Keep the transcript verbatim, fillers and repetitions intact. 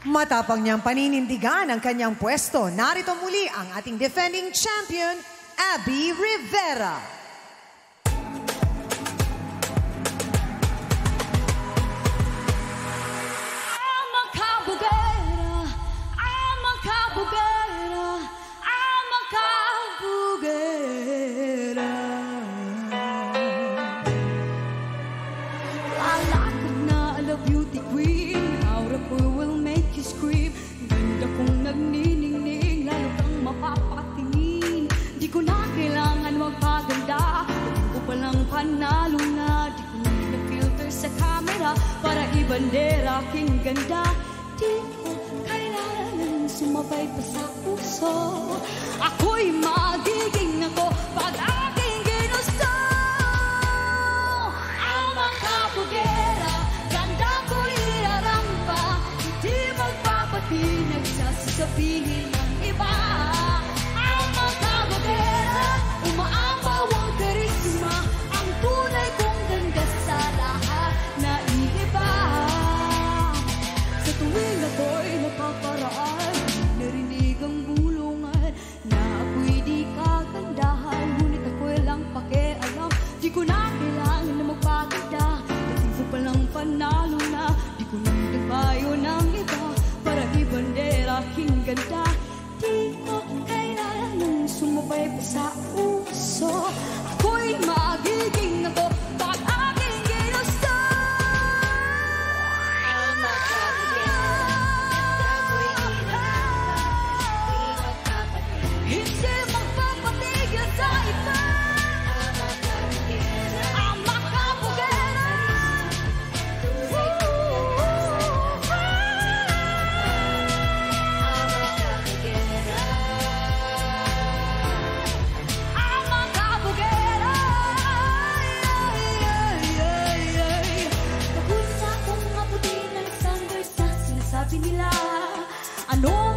Matapang niyang paninindigan ang kanyang pwesto, narito muli ang ating defending champion, Abby Rivera. Panalo na, di ko na filter sa camera para ibandera aking ganda. Di ko kailangan sumabay pa sa puso. Ako'y magiging ako pag aking ginusto. Ang mga kabugera, ganda ko'y iarampa. Hindi magpapatinag sa sasabihin ng iba. Ang mga kabugera, umaapaw ang karisma. Tunay kong ganda sa lahat na iiba. Sa tuwing ako'y napaparaan, narinig ang bulungan na ako'y di kagandahan. Ngunit ako'y lang pakialam, di ko na kailangan na magpaganda. Kasi ko palang panalo na, di ko na nagbayo ng iba para ibandera aking ganda. Di ko kailangan sumabay pa sa uso. Ako'y magiging ako pag aking ginusto. Ang makakagyan, ganda ko'y inaharap. Hindi magpapatigil sa iba. Ang makapugera, ang makapugera. Sabi nila, ano